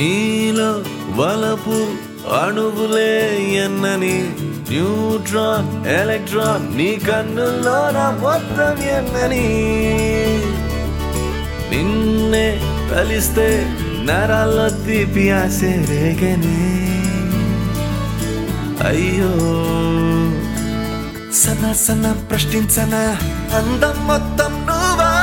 నీలో వలపు అణువులే ఎన్నని న్యూట్రాన్ ఎలక్ట్రాన్ నీ కన్నుల్లో నా మొత్తం ఎన్నని నిన్నే కలిస్తే నరాల్లో తీపి ఆసే రేగని అయ్యో సన్న సన్న ప్రశ్నించన అందం మొత్తం నువ్వా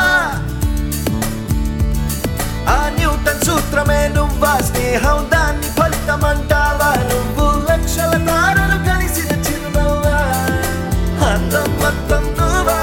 ఆ న్యూటన్ సూత్రమే నువ్వా స్నేహం దాన్ని ఫలితమంటావా నువ్వు లక్షల తారలు కలిసిన చిరునవ్వా అందం మొత్తం నువ్వా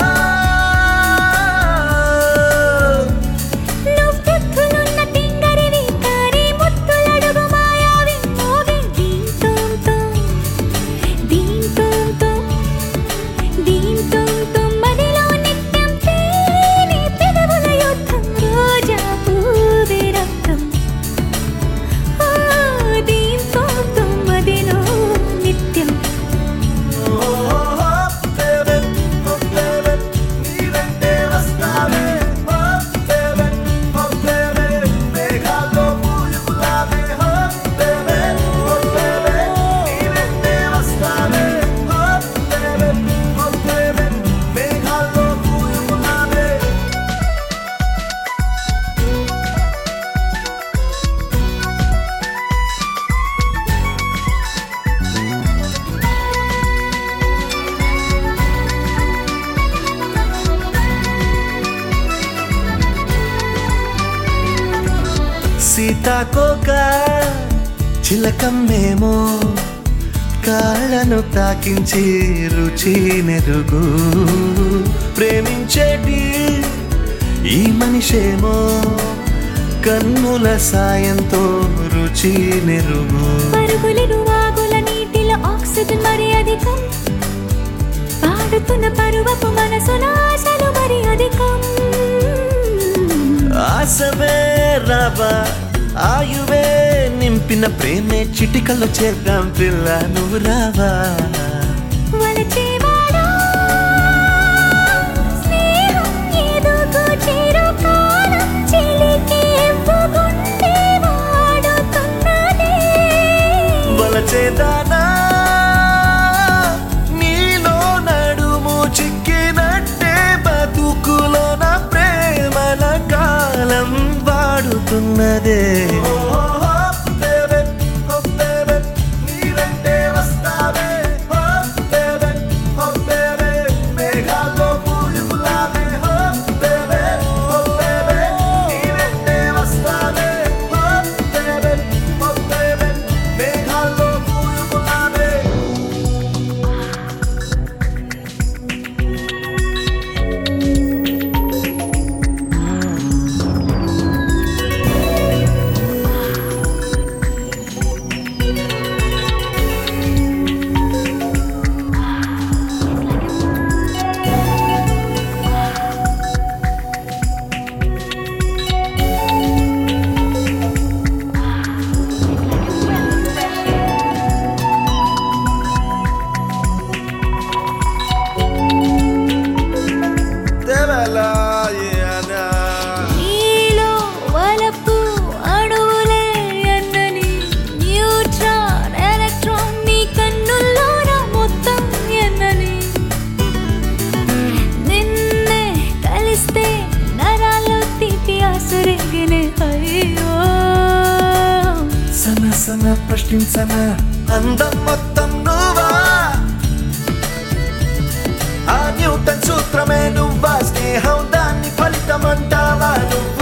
సీతాకోక చిలకమ్మేమో కాళ్ళను తాకించి రుచి నెరుగు ప్రేమించేటి ఈ మనిషేమో కన్నుల సాయంతో రుచి నెరుగు పరుగులిరు వాగుల నీటిలో ఆక్సిజన్ మరి అధికం పాడుతున్న పరువపు మనసుల ఆశలు మరి అధికం ఆశవే రావా ఆయువే నింపిన ప్రేమే చిటికల్లో చేద్దాం పిల్ల నువ్వు రావా వలచేదానా నీలో నడుము చిక్కినట్టే బతుకులో నా ప్రేమల కాలం వాడుతున్నదే నీలో వలపు అణువులే ఎన్నని న్యూట్రాన్ ఎలక్ట్రాన్ నీ కన్నుల్లో నా మొత్తం ఎన్నని నిన్నే కలిస్తే నరాల్లో తీపి ఆసరిగినే అయ్యో సన సన ప్రశ్నించన అందం మొత్తం నువ్వా ఆ న్యూటన్ సూత్రమే నువ్వా స్నేహం దాన్ని ఫలితమంటావా నువ్వు